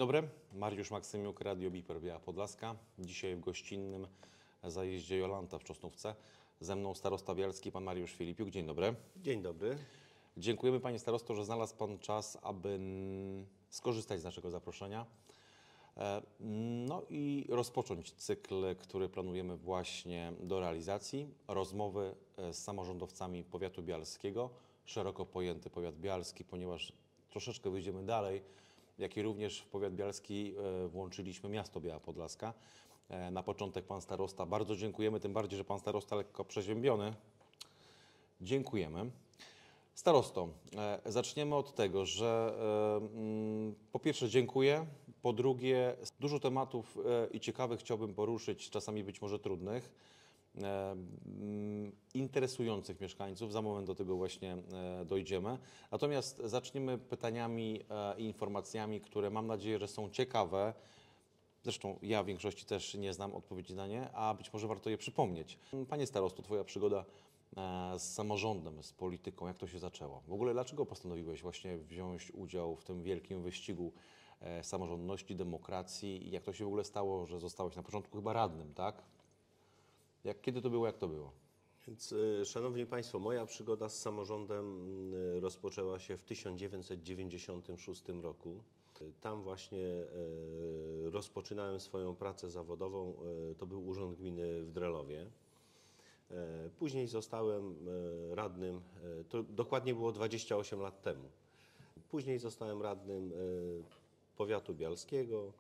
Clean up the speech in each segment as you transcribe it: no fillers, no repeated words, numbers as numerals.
dobry, Mariusz Maksymiuk, Radio Biper Biała Podlaska. Dzisiaj w gościnnym zajeździe Jolanta w Czosnówce. Ze mną starosta bialski, pan Mariusz Filipiuk. Dzień dobry. Dzień dobry. Dziękujemy panie starosto, że znalazł pan czas, aby skorzystać z naszego zaproszenia. No i rozpocząć cykl, który planujemy właśnie do realizacji. Rozmowy z samorządowcami powiatu bialskiego, szeroko pojęty powiat bialski, ponieważ troszeczkę wyjdziemy dalej, jak i również w powiat bialski włączyliśmy miasto Biała Podlaska. Na początek pan starosta, bardzo dziękujemy, tym bardziej, że pan starosta lekko przeziębiony. Dziękujemy. Starosto, zaczniemy od tego, że po pierwsze dziękuję, po drugie dużo tematów i ciekawych chciałbym poruszyć, czasami być może trudnych, interesujących mieszkańców. Za moment do tego właśnie dojdziemy. Natomiast zaczniemy pytaniami i informacjami, które mam nadzieję, że są ciekawe. Zresztą ja w większości też nie znam odpowiedzi na nie, a być może warto je przypomnieć. Panie starosto, twoja przygoda z samorządem, z polityką, jak to się zaczęło? W ogóle dlaczego postanowiłeś właśnie wziąć udział w tym wielkim wyścigu samorządności, demokracji i jak to się w ogóle stało, że zostałeś na początku chyba radnym, tak? Kiedy to było, jak to było? Więc, szanowni Państwo, moja przygoda z samorządem rozpoczęła się w 1996 roku. Tam właśnie rozpoczynałem swoją pracę zawodową. To był Urząd Gminy w Drelowie. Później zostałem radnym, to dokładnie było 28 lat temu. Później zostałem radnym powiatu bialskiego.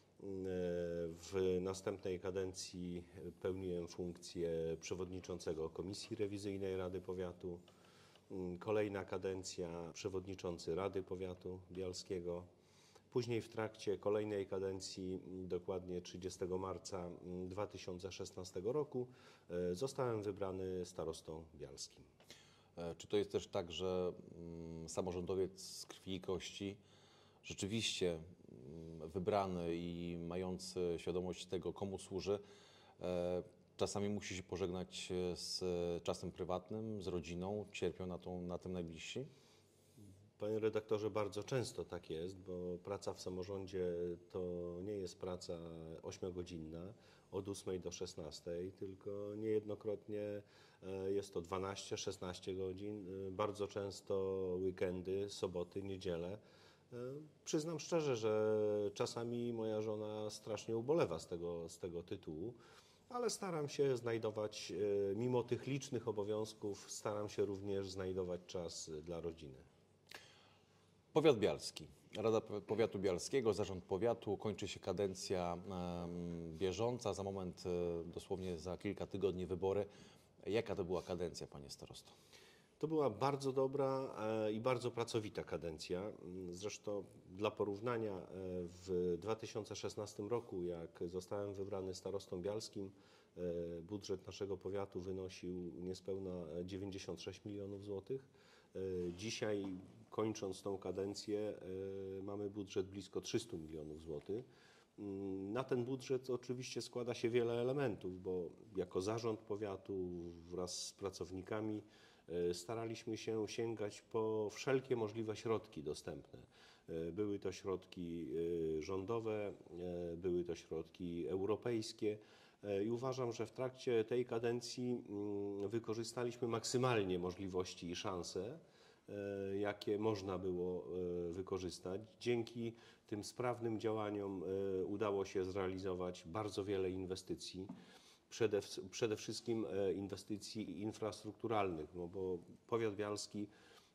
W następnej kadencji pełniłem funkcję przewodniczącego Komisji Rewizyjnej Rady Powiatu. Kolejna kadencja przewodniczący Rady Powiatu Bialskiego. Później w trakcie kolejnej kadencji, dokładnie 30 marca 2016 roku, zostałem wybrany starostą bialskim. Czy to jest też tak, że samorządowiec z krwi i kości, rzeczywiście wybrany i mający świadomość tego, komu służy, czasami musi się pożegnać z czasem prywatnym, z rodziną, cierpią na tym najbliżsi? Panie redaktorze, bardzo często tak jest, bo praca w samorządzie to nie jest praca 8-godzinna od 8 do 16, tylko niejednokrotnie jest to 12-16 godzin, bardzo często weekendy, soboty, niedziele. Przyznam szczerze, że czasami moja żona strasznie ubolewa z tego tytułu, ale staram się znajdować, mimo tych licznych obowiązków, staram się również znajdować czas dla rodziny. Powiat bialski, Rada Powiatu Bialskiego, Zarząd Powiatu, kończy się kadencja bieżąca, za moment, dosłownie za kilka tygodni wybory. Jaka to była kadencja, panie starosto? To była bardzo dobra i bardzo pracowita kadencja. Zresztą dla porównania w 2016 roku, jak zostałem wybrany starostą bialskim, budżet naszego powiatu wynosił niespełna 96 milionów złotych. Dzisiaj, kończąc tą kadencję, mamy budżet blisko 300 milionów złotych. Na ten budżet oczywiście składa się wiele elementów, bo jako zarząd powiatu wraz z pracownikami staraliśmy się sięgać po wszelkie możliwe środki dostępne. Były to środki rządowe, były to środki europejskie i uważam, że w trakcie tej kadencji wykorzystaliśmy maksymalnie możliwości i szanse, jakie można było wykorzystać. Dzięki tym sprawnym działaniom udało się zrealizować bardzo wiele inwestycji. Przede wszystkim inwestycji infrastrukturalnych, no bo powiat bialski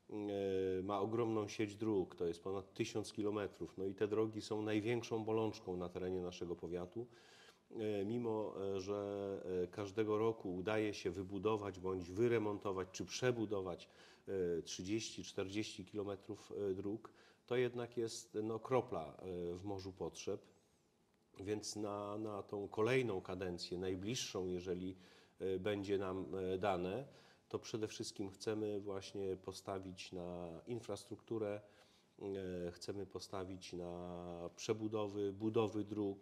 ma ogromną sieć dróg, to jest ponad 1000 kilometrów, no i te drogi są największą bolączką na terenie naszego powiatu. Mimo że każdego roku udaje się wybudować bądź wyremontować czy przebudować 30-40 kilometrów dróg, to jednak jest kropla w morzu potrzeb. Więc na tą kolejną kadencję, najbliższą, jeżeli będzie nam dane, to przede wszystkim chcemy właśnie postawić na infrastrukturę, chcemy postawić na budowy dróg,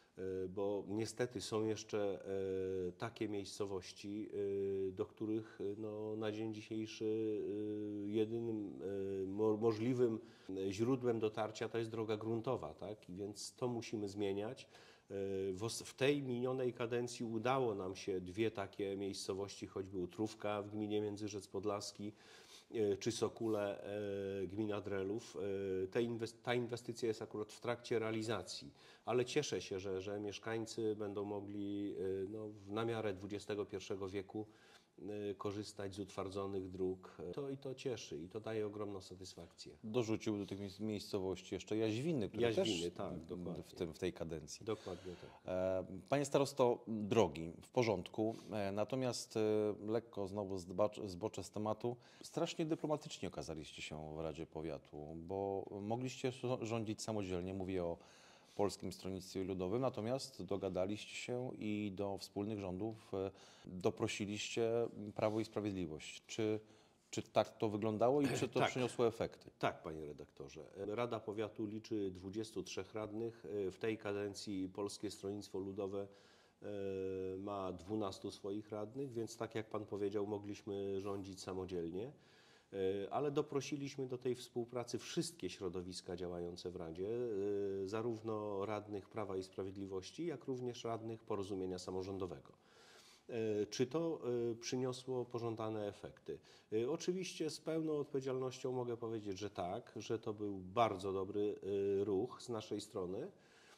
bo niestety są jeszcze takie miejscowości, do których no, na dzień dzisiejszy jedynym możliwym źródłem dotarcia to jest droga gruntowa, tak? I więc to musimy zmieniać. W tej minionej kadencji udało nam się dwie takie miejscowości, choćby Utrówka w gminie Międzyrzec Podlaski, czy Sokóle, gmina Drelów. Ta inwestycja jest akurat w trakcie realizacji, ale cieszę się, że mieszkańcy będą mogli no, na miarę XXI wieku korzystać z utwardzonych dróg. To cieszy i to daje ogromną satysfakcję. Dorzucił do tych miejscowości jeszcze Jaźwiny, które Jaźwiny, też tak, dokładnie. w tej kadencji. Dokładnie tak. Panie starosto, drogi, w porządku, natomiast lekko znowu zboczę z tematu. Strasznie dyplomatycznie okazaliście się w Radzie Powiatu, bo mogliście rządzić samodzielnie, mówię o Polskim Stronnictwie Ludowym, natomiast dogadaliście się i do wspólnych rządów doprosiliście Prawo i Sprawiedliwość. Czy tak to wyglądało i czy to Tak. przyniosło efekty? Tak, panie redaktorze. Rada Powiatu liczy 23 radnych. W tej kadencji Polskie Stronnictwo Ludowe ma 12 swoich radnych, więc tak jak pan powiedział, mogliśmy rządzić samodzielnie, ale doprosiliśmy do tej współpracy wszystkie środowiska działające w Radzie, zarówno radnych Prawa i Sprawiedliwości, jak również radnych Porozumienia Samorządowego. Czy to przyniosło pożądane efekty? Oczywiście z pełną odpowiedzialnością mogę powiedzieć, że tak, że to był bardzo dobry ruch z naszej strony.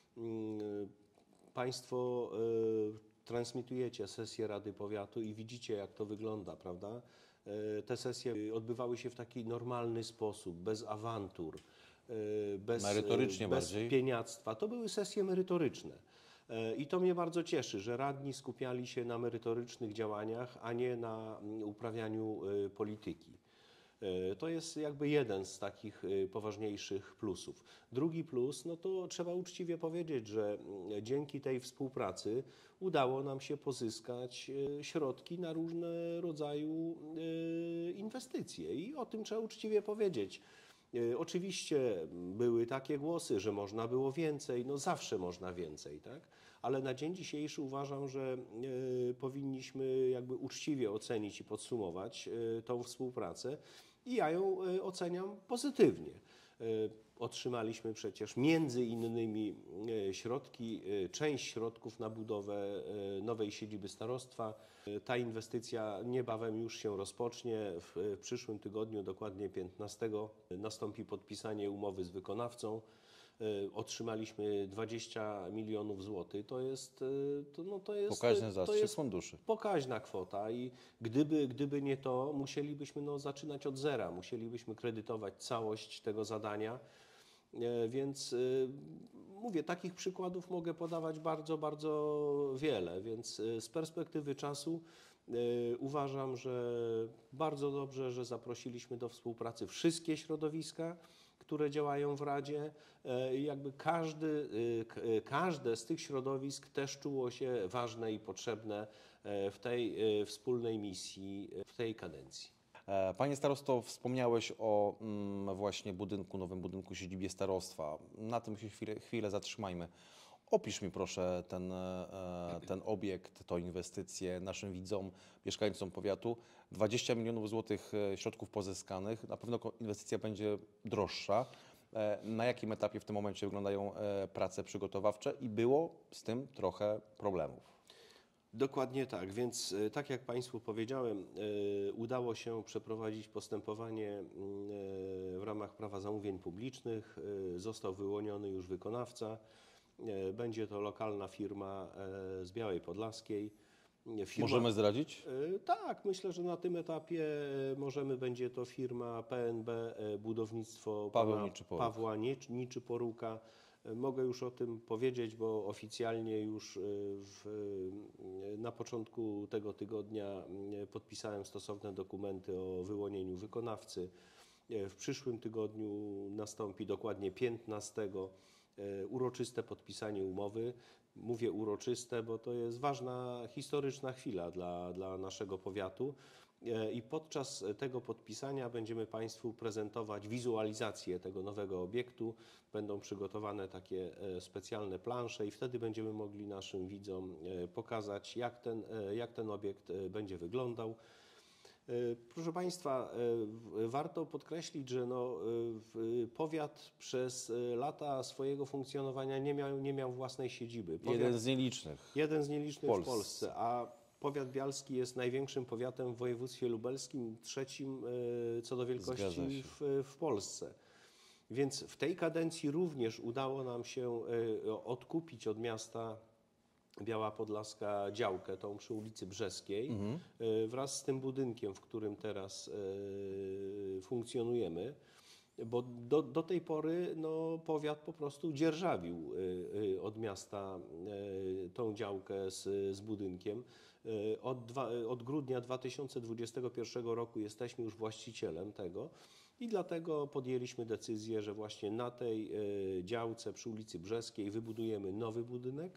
Państwo transmitujecie sesję Rady Powiatu i widzicie, jak to wygląda, prawda? Te sesje odbywały się w taki normalny sposób, bez awantur, Merytorycznie bez bardziej? pieniactwa. To były sesje merytoryczne. I to mnie bardzo cieszy, że radni skupiali się na merytorycznych działaniach, a nie na uprawianiu polityki. To jest jakby jeden z takich poważniejszych plusów. Drugi plus, no to trzeba uczciwie powiedzieć, że dzięki tej współpracy udało nam się pozyskać środki na różne rodzaju inwestycje i o tym trzeba uczciwie powiedzieć. Oczywiście były takie głosy, że można było więcej, no zawsze można więcej, tak? Ale na dzień dzisiejszy uważam, że powinniśmy jakby uczciwie ocenić i podsumować tą współpracę i ja ją oceniam pozytywnie. Otrzymaliśmy przecież między innymi środki, część środków na budowę nowej siedziby starostwa. Ta inwestycja niebawem już się rozpocznie. W przyszłym tygodniu, dokładnie 15, nastąpi podpisanie umowy z wykonawcą. Otrzymaliśmy 20 milionów złotych. To jest Pokaźny zastrzyk funduszy. pokaźna kwota i gdyby nie to, musielibyśmy zaczynać od zera, musielibyśmy kredytować całość tego zadania. Więc mówię, takich przykładów mogę podawać bardzo, bardzo wiele, więc z perspektywy czasu uważam, że bardzo dobrze, że zaprosiliśmy do współpracy wszystkie środowiska, które działają w Radzie. Jakby każde z tych środowisk też czuło się ważne i potrzebne w tej wspólnej misji, w tej kadencji. Panie starosto, wspomniałeś o właśnie nowym budynku siedzibie starostwa. Na tym się chwilę zatrzymajmy. Opisz mi proszę ten obiekt, tę inwestycję naszym widzom, mieszkańcom powiatu. 20 milionów złotych środków pozyskanych. Na pewno inwestycja będzie droższa. Na jakim etapie w tym momencie wyglądają prace przygotowawcze i było z tym trochę problemów? Dokładnie tak, więc tak jak Państwu powiedziałem, udało się przeprowadzić postępowanie w ramach prawa zamówień publicznych. Został wyłoniony już wykonawca. Będzie to lokalna firma z Białej Podlaskiej. Możemy zdradzić? Tak, myślę, że na tym etapie będzie to firma PNB Budownictwo Pawła Niczyporuka. Mogę już o tym powiedzieć, bo oficjalnie już na początku tego tygodnia podpisałem stosowne dokumenty o wyłonieniu wykonawcy. W przyszłym tygodniu nastąpi dokładnie 15 uroczyste podpisanie umowy. Mówię uroczyste, bo to jest ważna, historyczna chwila dla naszego powiatu. I podczas tego podpisania będziemy Państwu prezentować wizualizację tego nowego obiektu. Będą przygotowane takie specjalne plansze i wtedy będziemy mogli naszym widzom pokazać, jak ten obiekt będzie wyglądał. Proszę Państwa, warto podkreślić, że powiat przez lata swojego funkcjonowania nie miał własnej siedziby. Jeden z nielicznych. Jeden z nielicznych w Polsce. Polsce, a powiat bialski jest największym powiatem w województwie lubelskim, trzecim co do wielkości w Polsce. Więc w tej kadencji również udało nam się odkupić od miasta Biała Podlaska działkę, tą przy ulicy Brzeskiej, wraz z tym budynkiem, w którym teraz funkcjonujemy. Bo do tej pory powiat po prostu dzierżawił od miasta tą działkę z budynkiem. Od grudnia 2021 roku jesteśmy już właścicielem tego i dlatego podjęliśmy decyzję, że właśnie na tej działce przy ulicy Brzeskiej wybudujemy nowy budynek.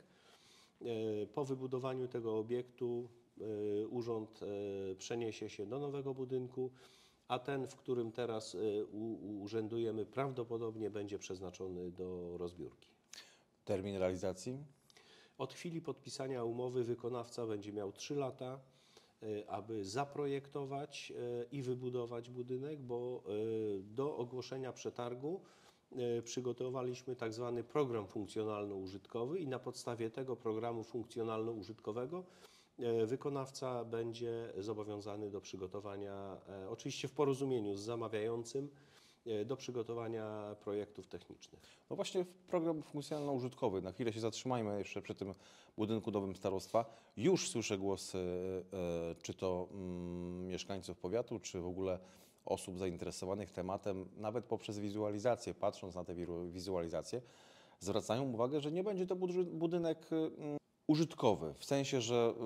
Po wybudowaniu tego obiektu urząd przeniesie się do nowego budynku, a ten, w którym teraz urzędujemy, prawdopodobnie będzie przeznaczony do rozbiórki. Termin realizacji? Od chwili podpisania umowy wykonawca będzie miał 3 lata, aby zaprojektować i wybudować budynek, bo do ogłoszenia przetargu przygotowaliśmy tak zwany program funkcjonalno-użytkowy i na podstawie tego programu funkcjonalno-użytkowego wykonawca będzie zobowiązany do przygotowania, oczywiście w porozumieniu z zamawiającym, do przygotowania projektów technicznych. No właśnie program funkcjonalno-użytkowy. Na chwilę się zatrzymajmy jeszcze przy tym budynku nowym starostwa. Już słyszę głosy czy to mieszkańców powiatu, czy w ogóle osób zainteresowanych tematem, nawet poprzez wizualizację, patrząc na te wizualizacje, zwracają uwagę, że nie będzie to budynek użytkowy, w sensie,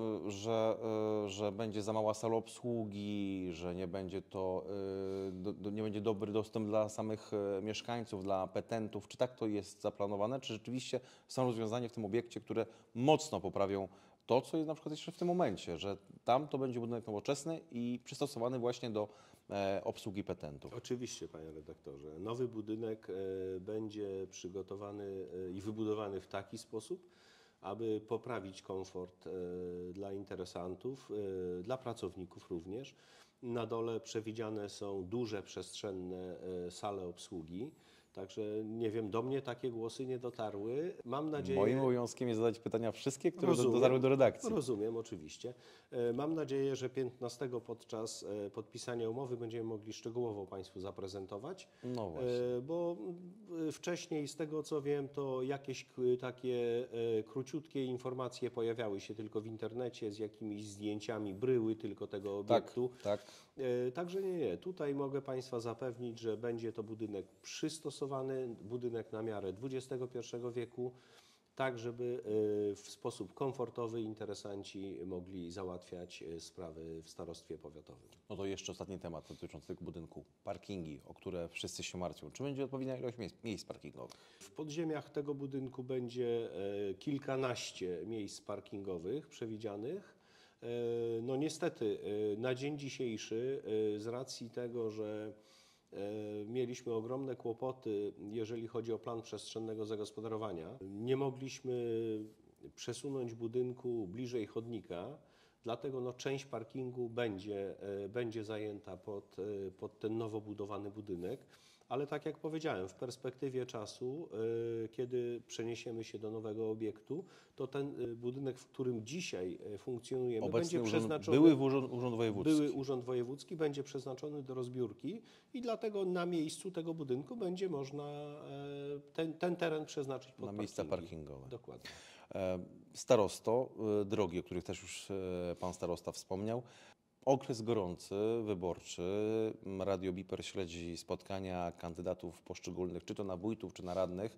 że będzie za mała sala obsługi, że nie będzie nie będzie dobry dostęp dla samych mieszkańców, dla petentów. Czy tak to jest zaplanowane? Czy rzeczywiście są rozwiązania w tym obiekcie, które mocno poprawią to, co jest na przykład jeszcze w tym momencie, że tam to będzie budynek nowoczesny i przystosowany właśnie do obsługi petentów? Oczywiście, panie redaktorze. Nowy budynek będzie przygotowany i wybudowany w taki sposób, aby poprawić komfort dla interesantów, dla pracowników również. Na dole przewidziane są duże, przestrzenne sale obsługi. Także nie wiem, do mnie takie głosy nie dotarły. Mam nadzieję... Moim obowiązkiem jest zadać pytania wszystkie, które dotarły do redakcji. Rozumiem, oczywiście. Mam nadzieję, że 15 podczas podpisania umowy będziemy mogli szczegółowo Państwu zaprezentować. No właśnie. Bo wcześniej, z tego co wiem, to jakieś takie króciutkie informacje pojawiały się tylko w internecie z jakimiś zdjęciami bryły tylko tego obiektu. Tak. Także nie. Tutaj mogę Państwa zapewnić, że będzie to budynek przystosowany, budynek na miarę XXI wieku, tak żeby w sposób komfortowy interesanci mogli załatwiać sprawy w starostwie powiatowym. No to jeszcze ostatni temat dotyczący tego budynku. Parkingi, o które wszyscy się martwią. Czy będzie odpowiednia ilość miejsc parkingowych? W podziemiach tego budynku będzie kilkanaście miejsc parkingowych przewidzianych. No niestety na dzień dzisiejszy z racji tego, że mieliśmy ogromne kłopoty, jeżeli chodzi o plan przestrzennego zagospodarowania, nie mogliśmy przesunąć budynku bliżej chodnika, dlatego część parkingu będzie zajęta pod ten nowo budowany budynek. Ale tak jak powiedziałem, w perspektywie czasu, kiedy przeniesiemy się do nowego obiektu, to ten budynek, w którym dzisiaj funkcjonujemy, będzie przeznaczony... Były urząd wojewódzki będzie przeznaczony do rozbiórki i dlatego na miejscu tego budynku będzie można ten teren przeznaczyć pod miejsca parkingowe. Dokładnie. Starosto, drogi, o których też już pan starosta wspomniał. Okres gorący, wyborczy. Radio Biper śledzi spotkania kandydatów poszczególnych, czy to na wójtów, czy na radnych.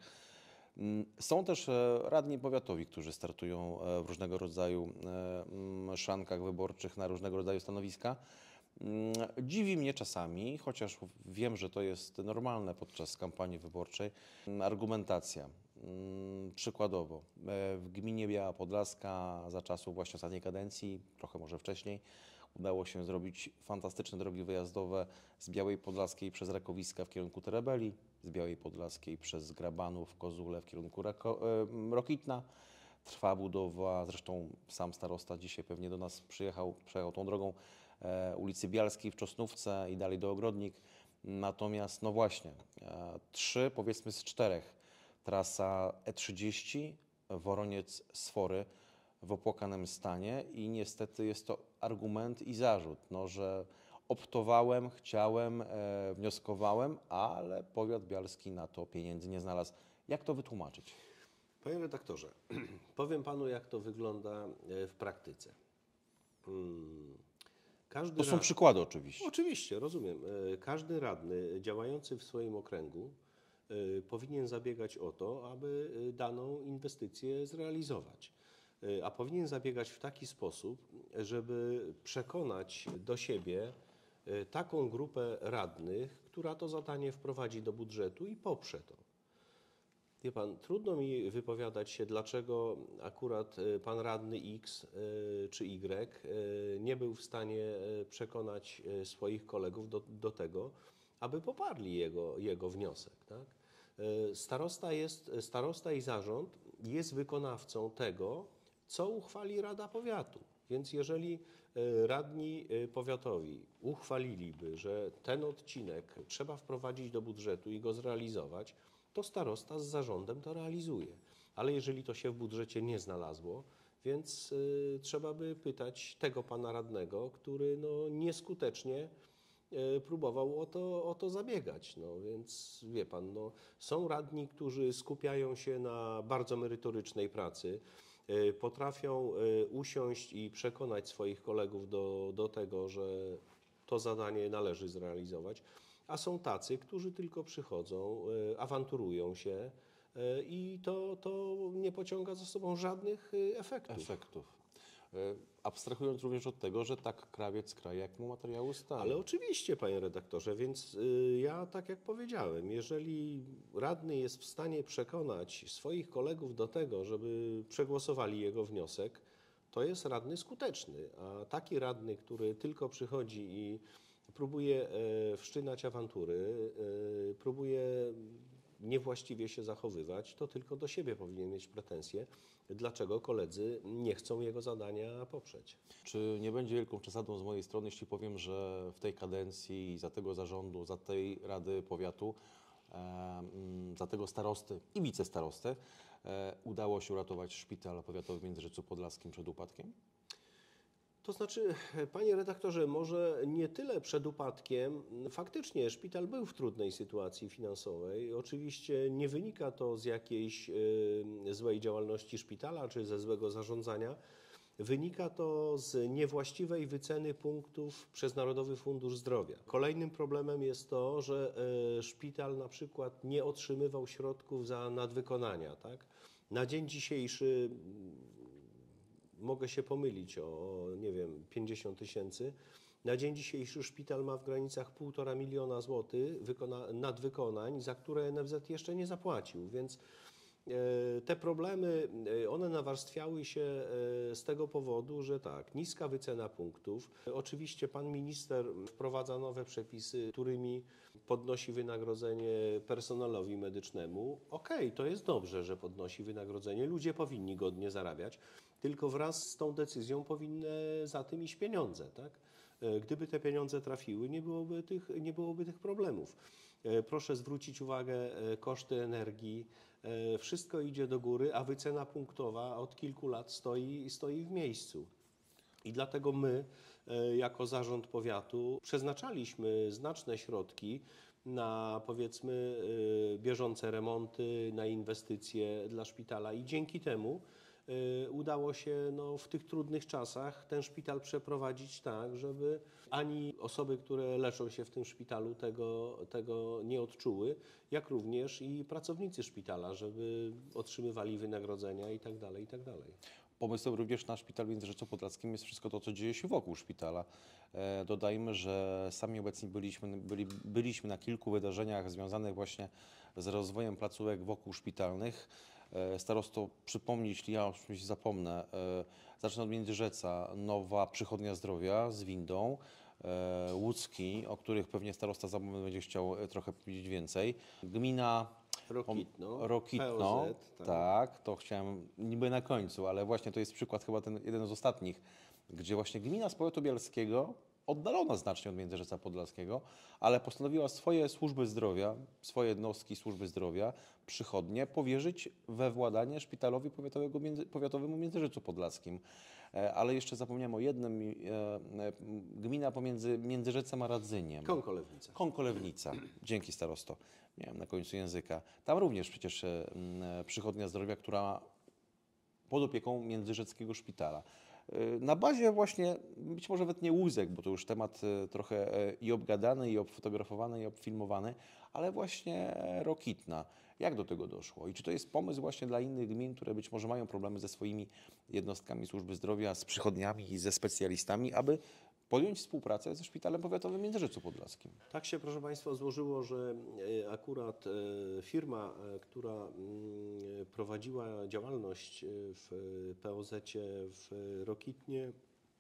Są też radni powiatowi, którzy startują w różnego rodzaju szankach wyborczych na różnego rodzaju stanowiska. Dziwi mnie czasami, chociaż wiem, że to jest normalne podczas kampanii wyborczej, argumentacja. Przykładowo, w gminie Biała Podlaska za czasów właśnie ostatniej kadencji, trochę może wcześniej, udało się zrobić fantastyczne drogi wyjazdowe z Białej Podlaskiej przez Rakowiska w kierunku Terebeli, z Białej Podlaskiej przez Grabanów, Kozule w kierunku Rokitna. Trwa budowa, zresztą sam starosta dzisiaj pewnie do nas przejechał tą drogą ulicy Bialskiej w Czosnówce i dalej do Ogrodnik. Natomiast, no właśnie, 3 powiedzmy z 4, trasa E30, Woroniec-Sfory w opłakanym stanie i niestety jest to argument i zarzut, no, że optowałem, chciałem, wnioskowałem, ale powiat bialski na to pieniędzy nie znalazł. Jak to wytłumaczyć? Panie redaktorze, powiem panu, jak to wygląda w praktyce. To są przykłady oczywiście. Oczywiście, rozumiem. Każdy radny działający w swoim okręgu powinien zabiegać o to, aby daną inwestycję zrealizować. A powinien zabiegać w taki sposób, żeby przekonać do siebie taką grupę radnych, która to zadanie wprowadzi do budżetu i poprze to. Wie pan, trudno mi wypowiadać się, dlaczego akurat pan radny X czy Y nie był w stanie przekonać swoich kolegów do tego, aby poparli jego wniosek. Tak? Starosta i zarząd jest wykonawcą tego, co uchwali Rada Powiatu. Więc jeżeli radni powiatowi uchwaliliby, że ten odcinek trzeba wprowadzić do budżetu i go zrealizować, to starosta z zarządem to realizuje. Ale jeżeli to się w budżecie nie znalazło, więc trzeba by pytać tego pana radnego, który no, nieskutecznie próbował o to zabiegać. No, więc wie pan, no, są radni, którzy skupiają się na bardzo merytorycznej pracy, potrafią usiąść i przekonać swoich kolegów do tego, że to zadanie należy zrealizować. A są tacy, którzy tylko przychodzą, awanturują się i to nie pociąga za sobą żadnych efektów. Abstrahując również od tego, że tak krawiec kraje, jak mu materiału stanie. Ale oczywiście, panie redaktorze, więc ja tak jak powiedziałem, jeżeli radny jest w stanie przekonać swoich kolegów do tego, żeby przegłosowali jego wniosek, to jest radny skuteczny. A taki radny, który tylko przychodzi i próbuje wszczynać awantury, próbuje niewłaściwie się zachowywać, to tylko do siebie powinien mieć pretensje, dlaczego koledzy nie chcą jego zadania poprzeć. Czy nie będzie wielką przesadą z mojej strony, jeśli powiem, że w tej kadencji, za tego zarządu, za tej Rady Powiatu, za tego starosty i wicestarosty udało się uratować szpital powiatowy w Międzyrzeczu Podlaskim przed upadkiem? To znaczy, panie redaktorze, może nie tyle przed upadkiem. Faktycznie szpital był w trudnej sytuacji finansowej. Oczywiście nie wynika to z jakiejś złej działalności szpitala czy ze złego zarządzania. Wynika to z niewłaściwej wyceny punktów przez Narodowy Fundusz Zdrowia. Kolejnym problemem jest to, że szpital na przykład nie otrzymywał środków za nadwykonania. Tak? Na dzień dzisiejszy mogę się pomylić o, nie wiem, 50 000. Na dzień dzisiejszy szpital ma w granicach 1,5 miliona złotych nadwykonań, za które NFZ jeszcze nie zapłacił, więc te problemy, one nawarstwiały się z tego powodu, że tak, niska wycena punktów. Oczywiście pan minister wprowadza nowe przepisy, którymi podnosi wynagrodzenie personelowi medycznemu. Okej, to jest dobrze, że podnosi wynagrodzenie, ludzie powinni godnie zarabiać, tylko wraz z tą decyzją powinny za tym iść pieniądze, tak? Gdyby te pieniądze trafiły, nie byłoby tych problemów. Proszę zwrócić uwagę, koszty energii, wszystko idzie do góry, a wycena punktowa od kilku lat stoi w miejscu. I dlatego my, jako zarząd powiatu, przeznaczaliśmy znaczne środki na, powiedzmy, bieżące remonty, na inwestycje dla szpitala i dzięki temu udało się w tych trudnych czasach ten szpital przeprowadzić tak, żeby ani osoby, które leczą się w tym szpitalu tego nie odczuły, jak również i pracownicy szpitala, żeby otrzymywali wynagrodzenia i tak dalej, i tak dalej. pomysłem również na szpital w Międzyrzeczu Podlaskim jest wszystko to, co dzieje się wokół szpitala. Dodajmy, że sami obecni byliśmy na kilku wydarzeniach związanych właśnie z rozwojem placówek wokół szpitalnych. Starosto, przypomnij, jeśli ja oczywiście zapomnę, zacznę od Międzyrzeca, nowa przychodnia zdrowia z windą, Łódzki, o których pewnie starosta za moment będzie chciał trochę powiedzieć więcej. Gmina Rokitno, POZ, tak, to chciałem niby na końcu, ale właśnie to jest przykład chyba ten jeden z ostatnich, gdzie właśnie gmina z powiatu bielskiego, oddalona znacznie od Międzyrzeca Podlaskiego, ale postanowiła swoje służby zdrowia, swoje jednostki służby zdrowia, przychodnie, powierzyć we władanie szpitalowi powiatowemu Międzyrzecu Podlaskim. Ale jeszcze zapomniałem o jednym, gmina pomiędzy Międzyrzecem a Radzyniem. Konkolewnica. Konkolewnica. Dzięki starosto. Miałem na końcu języka. Tam również przecież przychodnia zdrowia, która pod opieką Międzyrzeckiego Szpitala. Na bazie właśnie, być może nawet nie łózek, bo to już temat trochę i obgadany, i obfotografowany, i obfilmowany, ale właśnie Rokitna. Jak do tego doszło? I czy to jest pomysł właśnie dla innych gmin, które być może mają problemy ze swoimi jednostkami służby zdrowia, z przychodniami i ze specjalistami, aby podjąć współpracę ze Szpitalem Powiatowym w Międzyrzeczu Podlaskim? Tak się, proszę Państwa, złożyło, że akurat firma, która prowadziła działalność w POZ-cie w Rokitnie,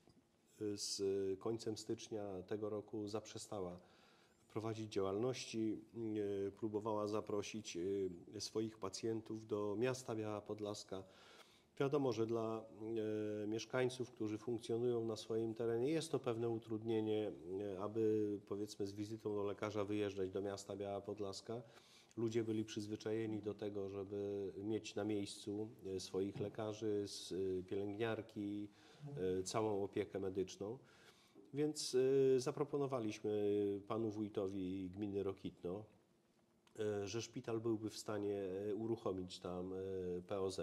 z końcem stycznia tego roku zaprzestała prowadzić działalności, próbowała zaprosić swoich pacjentów do miasta Biała Podlaska. Wiadomo, że dla mieszkańców, którzy funkcjonują na swoim terenie, jest to pewne utrudnienie, aby powiedzmy z wizytą do lekarza wyjeżdżać do miasta Biała Podlaska. Ludzie byli przyzwyczajeni do tego, żeby mieć na miejscu swoich lekarzy, pielęgniarki, całą opiekę medyczną. Więc zaproponowaliśmy panu wójtowi gminy Rokitno, że szpital byłby w stanie uruchomić tam POZ.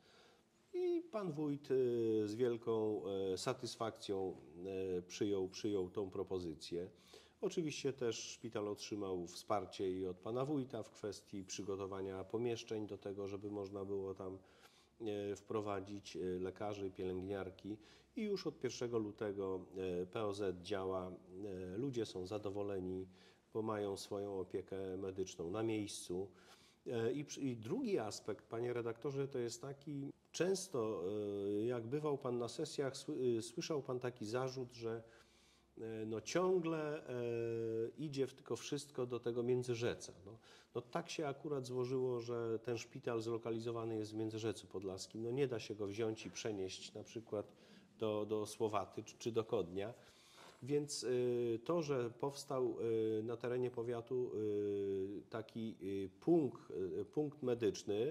I pan wójt z wielką satysfakcją przyjął tą propozycję. Oczywiście też szpital otrzymał wsparcie i od pana wójta w kwestii przygotowania pomieszczeń do tego, żeby można było tam wprowadzić lekarzy, pielęgniarki i już od 1 lutego POZ działa. Ludzie są zadowoleni, bo mają swoją opiekę medyczną na miejscu. I drugi aspekt, panie redaktorze, to jest taki, często jak bywał pan na sesjach, słyszał pan taki zarzut, że no ciągle idzie tylko wszystko do tego Międzyrzeca. No tak się akurat złożyło, że ten szpital zlokalizowany jest w Międzyrzecu Podlaskim. No nie da się go wziąć i przenieść na przykład do Słowaty czy do Kodnia. Więc to, że powstał na terenie powiatu taki punkt medyczny,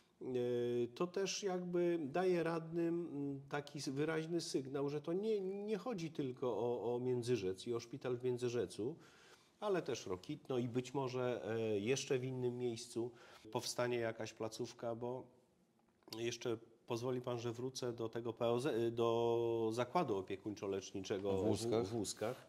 to też jakby daje radnym taki wyraźny sygnał, że to nie chodzi tylko o Międzyrzec i o szpital w Międzyrzecu, ale też Rokitno i być może jeszcze w innym miejscu powstanie jakaś placówka, bo jeszcze pozwoli pan, że wrócę do tego POZ, do zakładu opiekuńczo-leczniczego w Łuskach.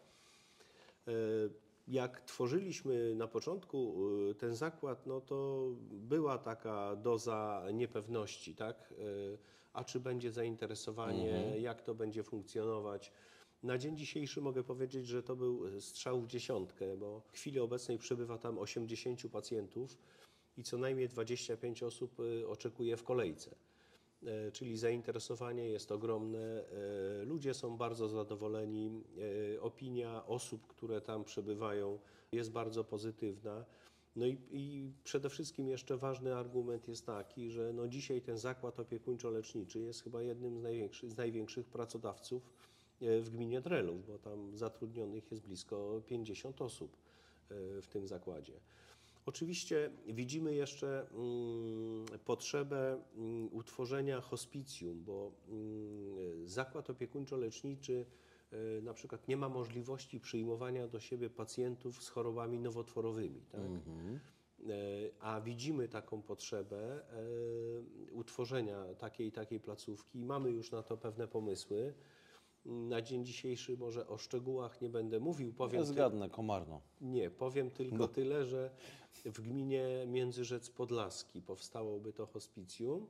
Jak tworzyliśmy na początku ten zakład, no to była taka doza niepewności, tak? A czy będzie zainteresowanie, jak to będzie funkcjonować? Na dzień dzisiejszy mogę powiedzieć, że to był strzał w dziesiątkę, bo w chwili obecnej przybywa tam 80 pacjentów i co najmniej 25 osób oczekuje w kolejce. Czyli zainteresowanie jest ogromne, ludzie są bardzo zadowoleni, opinia osób, które tam przebywają jest bardzo pozytywna. No i przede wszystkim jeszcze ważny argument jest taki, że no dzisiaj ten zakład opiekuńczo-leczniczy jest chyba jednym z największych pracodawców w gminie Drelów, bo tam zatrudnionych jest blisko 50 osób w tym zakładzie. Oczywiście widzimy jeszcze potrzebę utworzenia hospicjum, bo zakład opiekuńczo-leczniczy na przykład nie ma możliwości przyjmowania do siebie pacjentów z chorobami nowotworowymi. Tak? A widzimy taką potrzebę utworzenia takiej placówki i mamy już na to pewne pomysły. Na dzień dzisiejszy może o szczegółach nie będę mówił. Ja zgadnę, Komarno. Nie, powiem tylko tyle, że w gminie Międzyrzec Podlaski powstałoby to hospicjum,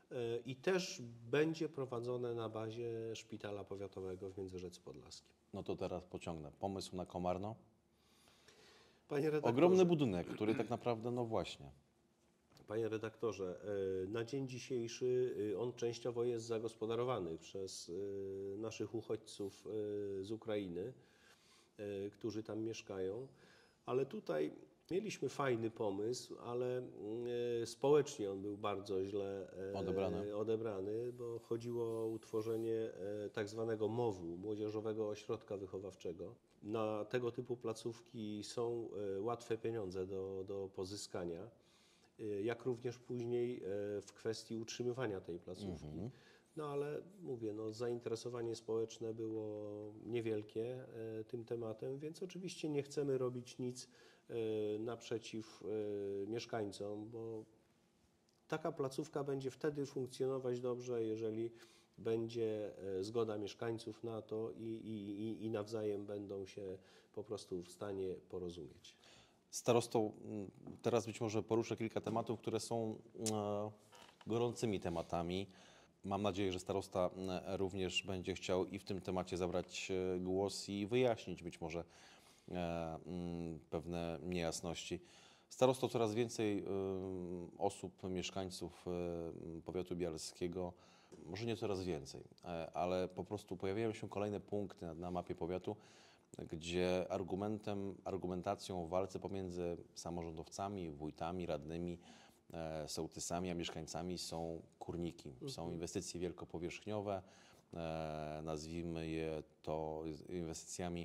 i też będzie prowadzone na bazie Szpitala Powiatowego w Międzyrzeczu Podlaskim. No to teraz pociągnę. Pomysł na Komarno. Panie redaktorze, Ogromny budynek, który tak naprawdę, no właśnie. Panie redaktorze, na dzień dzisiejszy on częściowo jest zagospodarowany przez naszych uchodźców z Ukrainy, którzy tam mieszkają, ale tutaj mieliśmy fajny pomysł, ale społecznie on był bardzo źle odebrany, bo chodziło o utworzenie tak zwanego MOW-u, Młodzieżowego Ośrodka Wychowawczego. Na tego typu placówki są łatwe pieniądze do pozyskania, jak również później w kwestii utrzymywania tej placówki. No ale mówię, no, zainteresowanie społeczne było niewielkie tym tematem, więc oczywiście nie chcemy robić nic naprzeciw mieszkańcom, bo taka placówka będzie wtedy funkcjonować dobrze, jeżeli będzie zgoda mieszkańców na to i nawzajem będą się po prostu w stanie porozumieć. Starosto, teraz być może poruszę kilka tematów, które są gorącymi tematami. Mam nadzieję, że starosta również będzie chciał i w tym temacie zabrać głos i wyjaśnić być może pewne niejasności. Starosto, coraz więcej osób, mieszkańców powiatu bialskiego, może nie coraz więcej, ale po prostu pojawiają się kolejne punkty na mapie powiatu, gdzie argumentacją w walce pomiędzy samorządowcami, wójtami, radnymi, sołtysami, a mieszkańcami są kurniki. Są inwestycje wielkopowierzchniowe, nazwijmy je to inwestycjami,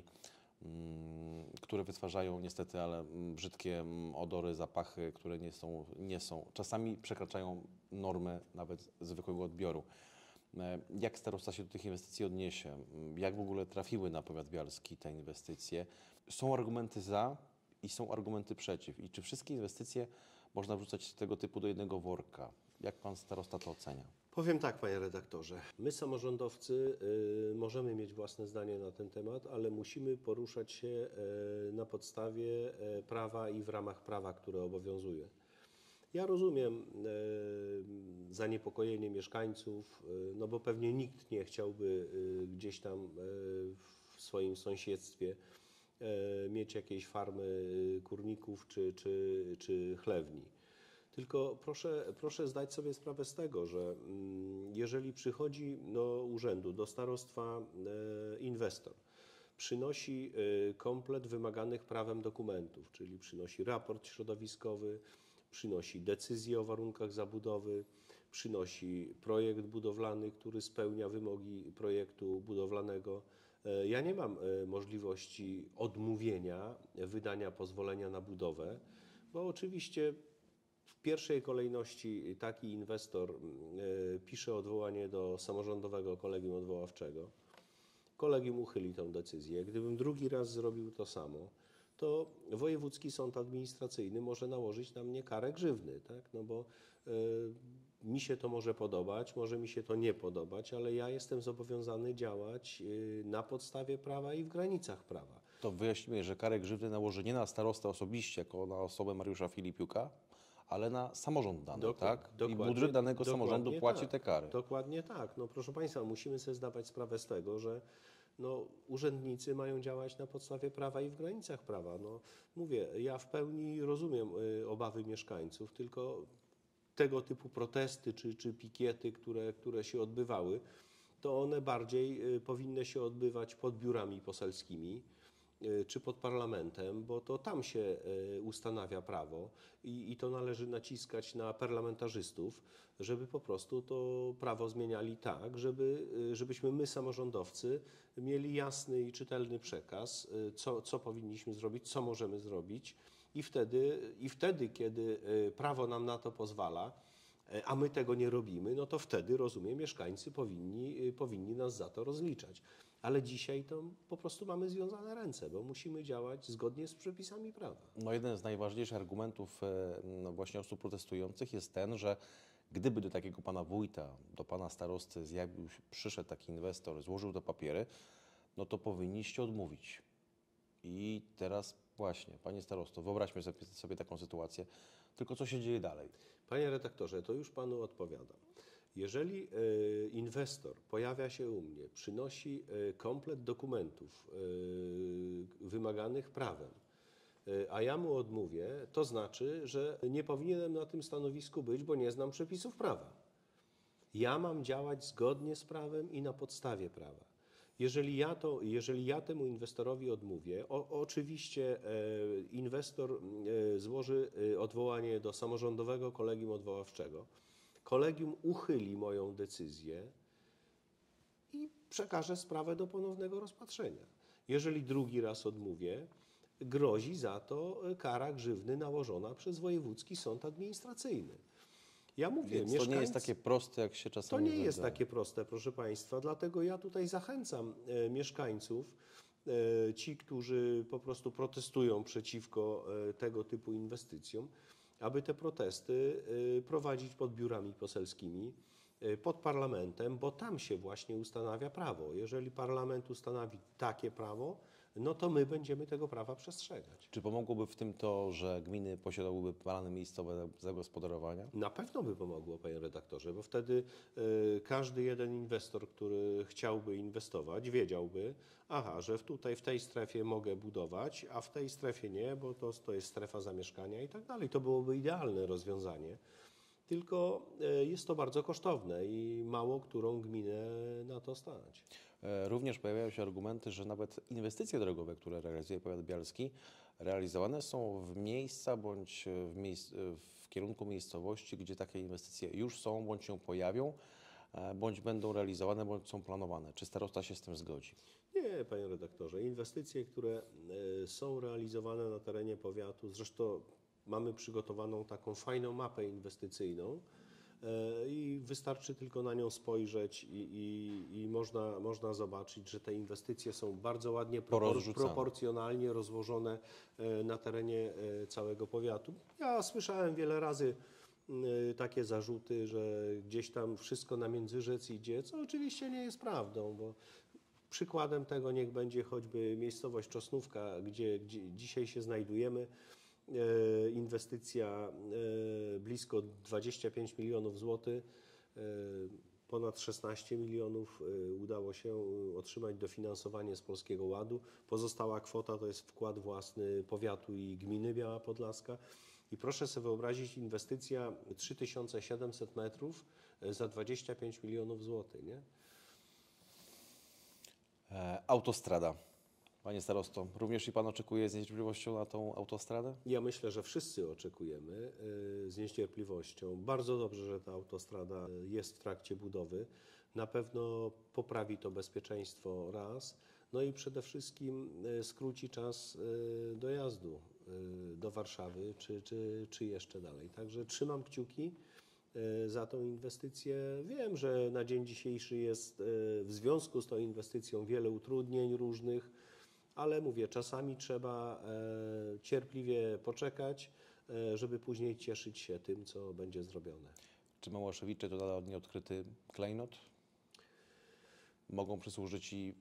które wytwarzają niestety, ale brzydkie odory, zapachy, które nie są, czasami przekraczają normy nawet zwykłego odbioru. Jak starosta się do tych inwestycji odniesie? Jak w ogóle trafiły na powiat bialski te inwestycje? Są argumenty za i są argumenty przeciw. I czy wszystkie inwestycje można wrzucać tego typu do jednego worka? Jak pan starosta to ocenia? Powiem tak, panie redaktorze. My, samorządowcy, możemy mieć własne zdanie na ten temat, ale musimy poruszać się na podstawie prawa i w ramach prawa, które obowiązuje. Ja rozumiem zaniepokojenie mieszkańców, no bo pewnie nikt nie chciałby gdzieś tam w swoim sąsiedztwie mieć jakiejś farmy kurników czy chlewni. Tylko proszę zdać sobie sprawę z tego, że jeżeli przychodzi do urzędu, do starostwa inwestor, przynosi komplet wymaganych prawem dokumentów, czyli przynosi raport środowiskowy, przynosi decyzję o warunkach zabudowy, przynosi projekt budowlany, który spełnia wymogi projektu budowlanego. Ja nie mam możliwości odmówienia wydania pozwolenia na budowę, bo oczywiście w pierwszej kolejności taki inwestor pisze odwołanie do samorządowego kolegium odwoławczego. Kolegium uchyli tę decyzję. Gdybym drugi raz zrobił to samo, to wojewódzki sąd administracyjny może nałożyć na mnie karę grzywny, tak? No bo mi się to może podobać, może mi się to nie podobać, ale ja jestem zobowiązany działać na podstawie prawa i w granicach prawa. To wyjaśnimy, że karę grzywny nałoży nie na starostę osobiście, jako na osobę Mariusza Filipiuka, ale na samorząd dany, tak? I budżet danego samorządu płaci te kary. Dokładnie tak. No proszę Państwa, musimy sobie zdawać sprawę z tego, że no, urzędnicy mają działać na podstawie prawa i w granicach prawa. No, mówię, ja w pełni rozumiem obawy mieszkańców, tylko tego typu protesty czy pikiety, które się odbywały, to one bardziej powinny się odbywać pod biurami poselskimi czy pod parlamentem, bo to tam się ustanawia prawo i to należy naciskać na parlamentarzystów, żeby po prostu to prawo zmieniali tak, żebyśmy my, samorządowcy, mieli jasny i czytelny przekaz, co powinniśmy zrobić, co możemy zrobić i wtedy, kiedy prawo nam na to pozwala, a my tego nie robimy, no to wtedy, rozumiem, mieszkańcy powinni nas za to rozliczać. Ale dzisiaj to po prostu mamy związane ręce, bo musimy działać zgodnie z przepisami prawa. No jeden z najważniejszych argumentów właśnie osób protestujących jest ten, że gdyby do takiego pana wójta, do pana starosty przyszedł taki inwestor, złożył te papiery, no to powinniście odmówić. I teraz właśnie, panie starosto, wyobraźmy sobie taką sytuację, tylko co się dzieje dalej? Panie redaktorze, to już panu odpowiadam. Jeżeli inwestor pojawia się u mnie, przynosi komplet dokumentów wymaganych prawem, a ja mu odmówię, to znaczy, że nie powinienem na tym stanowisku być, bo nie znam przepisów prawa. Ja mam działać zgodnie z prawem i na podstawie prawa. Jeżeli ja temu inwestorowi odmówię, oczywiście inwestor złoży odwołanie do samorządowego kolegium odwoławczego. Kolegium uchyli moją decyzję i przekaże sprawę do ponownego rozpatrzenia. Jeżeli drugi raz odmówię, grozi za to kara grzywny nałożona przez wojewódzki sąd administracyjny. Ja mówię, Więc to nie jest takie proste, jak się to czasami nie jest wydaje. takie proste, proszę Państwa, dlatego ja tutaj zachęcam mieszkańców, ci, którzy po prostu protestują przeciwko tego typu inwestycjom, aby te protesty prowadzić pod biurami poselskimi, pod parlamentem, bo tam się właśnie ustanawia prawo. Jeżeli parlament ustanowi takie prawo, no to my będziemy tego prawa przestrzegać. Czy pomogłoby w tym to, że gminy posiadałyby plany miejscowe zagospodarowania? Na pewno by pomogło, panie redaktorze, bo wtedy każdy jeden inwestor, który chciałby inwestować, wiedziałby, że tutaj w tej strefie mogę budować, a w tej strefie nie, bo to jest strefa zamieszkania i tak dalej. To byłoby idealne rozwiązanie. Tylko jest to bardzo kosztowne i mało którą gminę na to stać. Również pojawiają się argumenty, że nawet inwestycje drogowe, które realizuje powiat bialski, realizowane są w miejsca bądź w kierunku miejscowości, gdzie takie inwestycje już są, bądź się pojawią, bądź będą realizowane, bądź są planowane. Czy starosta się z tym zgodzi? Nie, panie redaktorze. Inwestycje, które są realizowane na terenie powiatu, zresztą mamy przygotowaną taką fajną mapę inwestycyjną i wystarczy tylko na nią spojrzeć i można zobaczyć, że te inwestycje są bardzo ładnie, proporcjonalnie rozłożone na terenie całego powiatu. Ja słyszałem wiele razy takie zarzuty, że gdzieś tam wszystko na Międzyrzec idzie, co oczywiście nie jest prawdą, bo przykładem tego niech będzie choćby miejscowość Czosnówka, gdzie dzisiaj się znajdujemy. Inwestycja blisko 25 milionów złotych, ponad 16 milionów udało się otrzymać dofinansowanie z Polskiego Ładu. Pozostała kwota to jest wkład własny powiatu i gminy Biała Podlaska. I proszę sobie wyobrazić, inwestycja 3700 metrów za 25 milionów złotych, nie? Autostrada. Panie starosto, również i Pan oczekuje z niecierpliwością na tą autostradę? Ja myślę, że wszyscy oczekujemy z niecierpliwością. Bardzo dobrze, że ta autostrada jest w trakcie budowy. Na pewno poprawi to bezpieczeństwo raz, no i przede wszystkim skróci czas dojazdu do Warszawy czy jeszcze dalej. Także trzymam kciuki za tą inwestycję. Wiem, że na dzień dzisiejszy jest w związku z tą inwestycją wiele utrudnień różnych, ale mówię, czasami trzeba cierpliwie poczekać, żeby później cieszyć się tym, co będzie zrobione. Czy Małaszewicze to nadal nieodkryty klejnot? Mogą przysłużyć i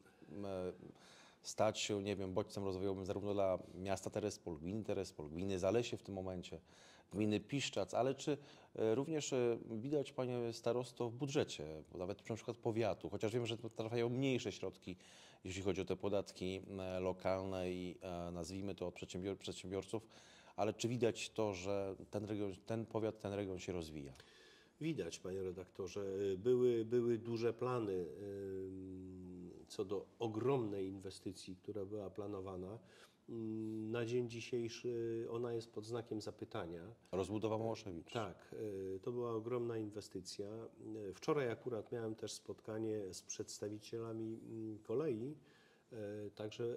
stać się, nie wiem, bodźcem rozwojowym zarówno dla miasta Terespol, gminy Zalesie w tym momencie, gminy Piszczac, ale czy również widać, panie starosto, w budżecie, bo nawet na przykład powiatu, chociaż wiem, że trafiają mniejsze środki, jeśli chodzi o te podatki lokalne i nazwijmy to od przedsiębiorców, ale czy widać to, że ten region, ten powiat, ten region się rozwija? Widać, panie redaktorze, były duże plany co do ogromnej inwestycji, która była planowana. Na dzień dzisiejszy ona jest pod znakiem zapytania. Rozbudowa Małaszewicz. Tak, to była ogromna inwestycja. Wczoraj akurat miałem też spotkanie z przedstawicielami kolei, także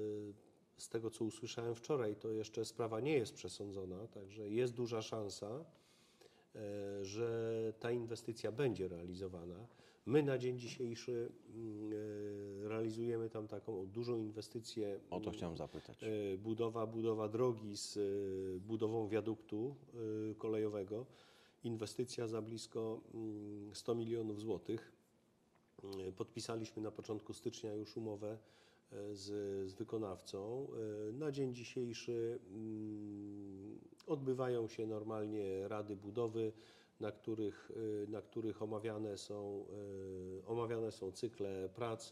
z tego, co usłyszałem wczoraj, to jeszcze sprawa nie jest przesądzona, także jest duża szansa, że ta inwestycja będzie realizowana. My na dzień dzisiejszy realizujemy tam taką dużą inwestycję. O to chciałem zapytać. Budowa drogi z budową wiaduktu kolejowego. Inwestycja za blisko 100 milionów złotych. Podpisaliśmy na początku stycznia już umowę z wykonawcą. Na dzień dzisiejszy odbywają się normalnie rady budowy. na których omawiane są cykle prac.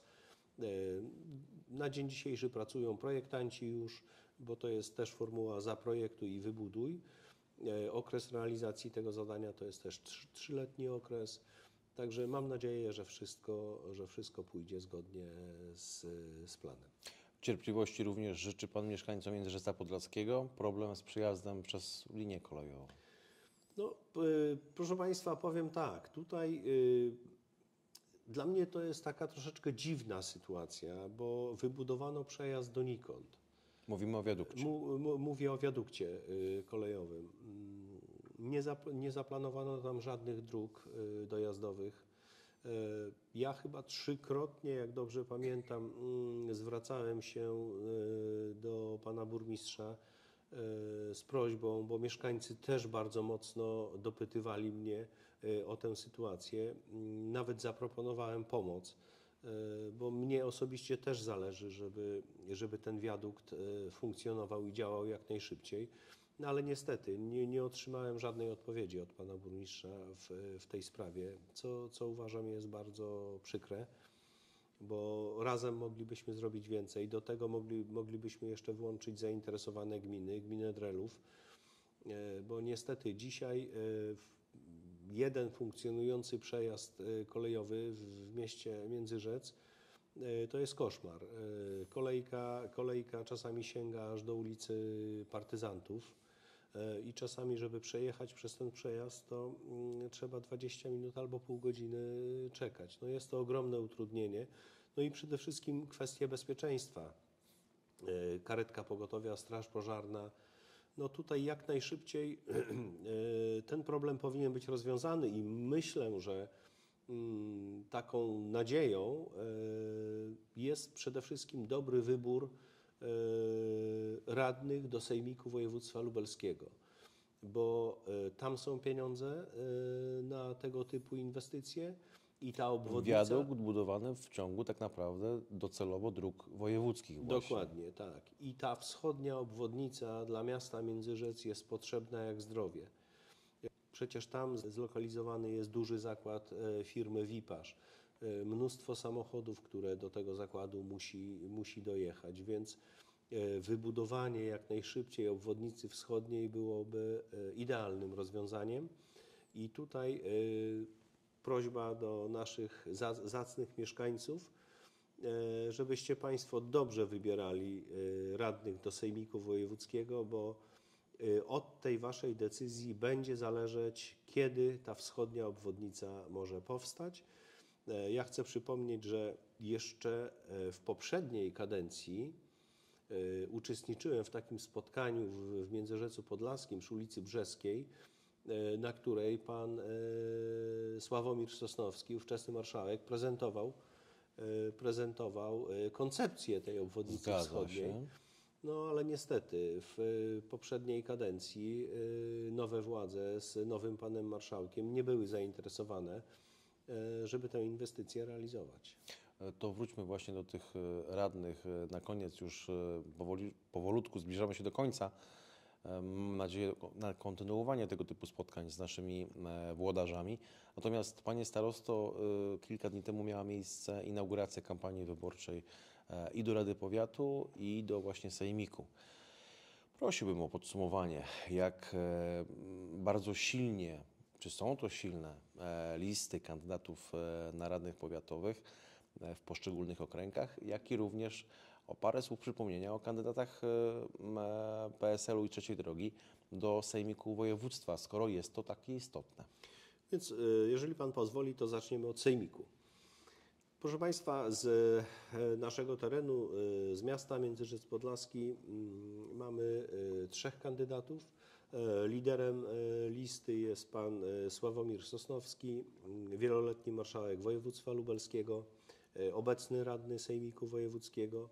Na dzień dzisiejszy pracują projektanci już, bo to jest też formuła zaprojektuj i wybuduj. Okres realizacji tego zadania to jest też trzyletni okres. Także mam nadzieję, że wszystko pójdzie zgodnie z planem. Cierpliwości również życzy Pan mieszkańcom Jędrzyca Podlaskiego. Problem z przyjazdem przez linię kolejową. No, proszę Państwa, powiem tak, tutaj dla mnie to jest taka troszeczkę dziwna sytuacja, bo wybudowano przejazd donikąd. Mówimy o wiadukcie. Mówię o wiadukcie kolejowym. Nie zaplanowano tam żadnych dróg dojazdowych. Ja chyba trzykrotnie, jak dobrze pamiętam, zwracałem się do pana burmistrza z prośbą, bo mieszkańcy też bardzo mocno dopytywali mnie o tę sytuację. Nawet zaproponowałem pomoc, bo mnie osobiście też zależy, żeby ten wiadukt funkcjonował i działał jak najszybciej. No ale niestety nie otrzymałem żadnej odpowiedzi od pana burmistrza w tej sprawie, co uważam jest bardzo przykre, bo razem moglibyśmy zrobić więcej. Do tego moglibyśmy jeszcze włączyć zainteresowane gminę Drelów, bo niestety dzisiaj jeden funkcjonujący przejazd kolejowy w mieście Międzyrzec to jest koszmar. Kolejka czasami sięga aż do ulicy Partyzantów i czasami, żeby przejechać przez ten przejazd, to trzeba 20 minut albo pół godziny czekać. No jest to ogromne utrudnienie. No i przede wszystkim kwestie bezpieczeństwa. Karetka pogotowia, straż pożarna. No tutaj jak najszybciej ten problem powinien być rozwiązany i myślę, że taką nadzieją jest przede wszystkim dobry wybór radnych do Sejmiku Województwa Lubelskiego, bo tam są pieniądze na tego typu inwestycje i ta obwodnica... Wiadukt budowany w ciągu tak naprawdę docelowo dróg wojewódzkich właśnie. Dokładnie, tak. I ta wschodnia obwodnica dla miasta Międzyrzec jest potrzebna jak zdrowie. Przecież tam zlokalizowany jest duży zakład firmy Wipasz. Mnóstwo samochodów, które do tego zakładu musi dojechać, więc wybudowanie jak najszybciej obwodnicy wschodniej byłoby idealnym rozwiązaniem. I tutaj prośba do naszych zacnych mieszkańców, żebyście Państwo dobrze wybierali radnych do Sejmiku Wojewódzkiego, bo od tej Waszej decyzji będzie zależeć, kiedy ta wschodnia obwodnica może powstać. Ja chcę przypomnieć, że jeszcze w poprzedniej kadencji uczestniczyłem w takim spotkaniu w Międzyrzecu Podlaskim przy ulicy Brzeskiej, na której pan Sławomir Sosnowski, ówczesny marszałek, prezentował koncepcję tej obwodnicy wschodniej. No ale niestety w poprzedniej kadencji nowe władze z nowym panem marszałkiem nie były zainteresowane, żeby tę inwestycję realizować. To wróćmy właśnie do tych radnych. Na koniec już powolutku zbliżamy się do końca. Mam nadzieję na kontynuowanie tego typu spotkań z naszymi włodarzami. Natomiast panie starosto, kilka dni temu miała miejsce inauguracja kampanii wyborczej i do Rady Powiatu, i do właśnie Sejmiku. Prosiłbym o podsumowanie, jak bardzo silnie, czy są to silne listy kandydatów na radnych powiatowych w poszczególnych okręgach, jak i również o parę słów przypomnienia o kandydatach PSL-u i Trzeciej Drogi do Sejmiku Województwa, skoro jest to takie istotne. Więc jeżeli Pan pozwoli, to zaczniemy od Sejmiku. Proszę Państwa, z naszego terenu, z miasta Międzyrzec Podlaski mamy 3 kandydatów. Liderem listy jest pan Sławomir Sosnowski, wieloletni marszałek województwa lubelskiego, obecny radny Sejmiku Wojewódzkiego.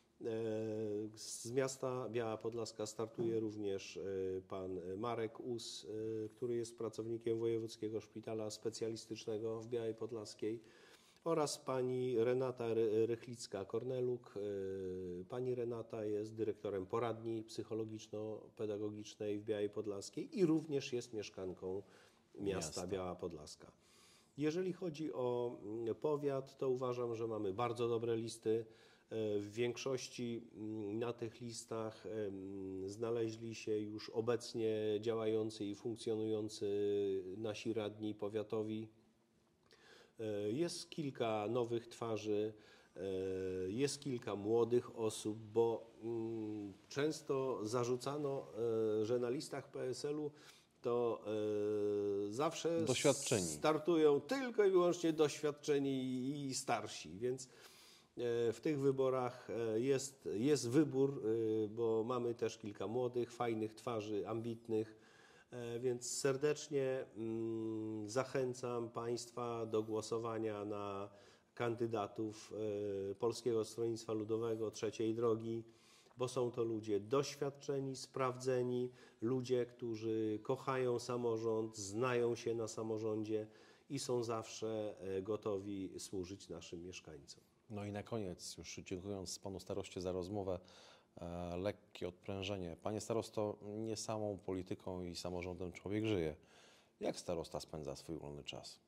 Z miasta Biała Podlaska startuje również pan Marek Us, który jest pracownikiem Wojewódzkiego Szpitala Specjalistycznego w Białej Podlaskiej, oraz pani Renata Rychlicka-Korneluk. Pani Renata jest dyrektorem poradni psychologiczno-pedagogicznej w Białej Podlaskiej i również jest mieszkanką miasta Biała Podlaska. Jeżeli chodzi o powiat, to uważam, że mamy bardzo dobre listy. W większości na tych listach znaleźli się już obecnie działający i funkcjonujący nasi radni powiatowi. Jest kilka nowych twarzy, jest kilka młodych osób, bo często zarzucano, że na listach PSL-u to zawsze startują tylko i wyłącznie doświadczeni i starsi, więc w tych wyborach jest wybór, bo mamy też kilka młodych, fajnych twarzy, ambitnych, więc serdecznie zachęcam Państwa do głosowania na kandydatów Polskiego Stronnictwa Ludowego, Trzeciej Drogi, bo są to ludzie doświadczeni, sprawdzeni, ludzie, którzy kochają samorząd, znają się na samorządzie i są zawsze gotowi służyć naszym mieszkańcom. No i na koniec, już dziękując panu staroście za rozmowę, lekkie odprężenie. Panie starosto, nie samą polityką i samorządem człowiek żyje. Jak starosta spędza swój wolny czas?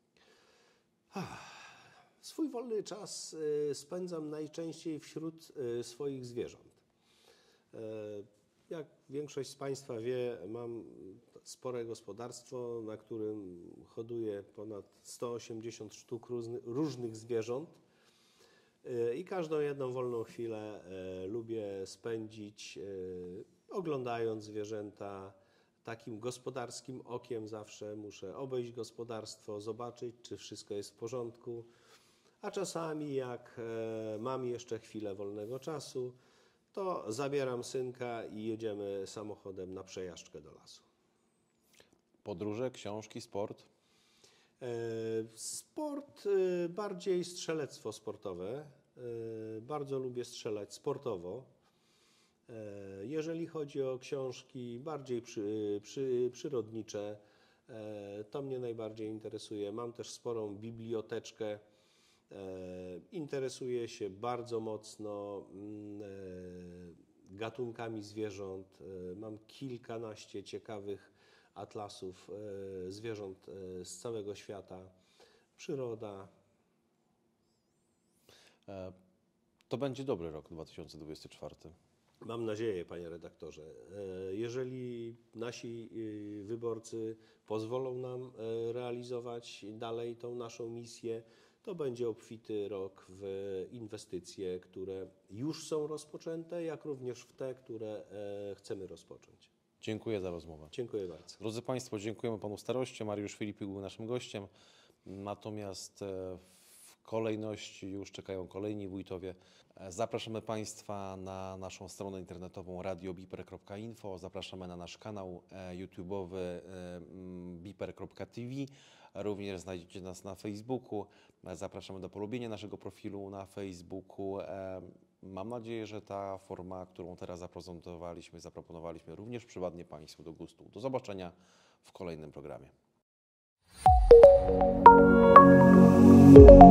Swój wolny czas spędzam najczęściej wśród swoich zwierząt. Jak większość z Państwa wie, mam spore gospodarstwo, na którym hoduję ponad 180 sztuk różnych zwierząt i każdą jedną wolną chwilę lubię spędzić oglądając zwierzęta. Takim gospodarskim okiem zawsze muszę obejść gospodarstwo, zobaczyć, czy wszystko jest w porządku, a czasami jak mam jeszcze chwilę wolnego czasu, to zabieram synka i jedziemy samochodem na przejażdżkę do lasu. Podróże, książki, sport? Sport, bardziej strzelectwo sportowe. Bardzo lubię strzelać sportowo. Jeżeli chodzi o książki bardziej przyrodnicze, to mnie najbardziej interesuje. Mam też sporą biblioteczkę. Interesuję się bardzo mocno gatunkami zwierząt. Mam kilkanaście ciekawych atlasów zwierząt z całego świata. Przyroda. To będzie dobry rok 2024. Mam nadzieję, panie redaktorze. Jeżeli nasi wyborcy pozwolą nam realizować dalej tą naszą misję, to będzie obfity rok w inwestycje, które już są rozpoczęte, jak również w te, które chcemy rozpocząć. Dziękuję za rozmowę. Dziękuję bardzo. Drodzy Państwo, dziękujemy panu staroście. Mariusz Filipik był naszym gościem. Natomiast w kolejności już czekają kolejni wójtowie. Zapraszamy Państwa na naszą stronę internetową radiobiper.info. Zapraszamy na nasz kanał YouTube'owy biper.tv. Również znajdziecie nas na Facebooku. Zapraszamy do polubienia naszego profilu na Facebooku. Mam nadzieję, że ta forma, którą teraz zaproponowaliśmy, również przypadnie Państwu do gustu. Do zobaczenia w kolejnym programie.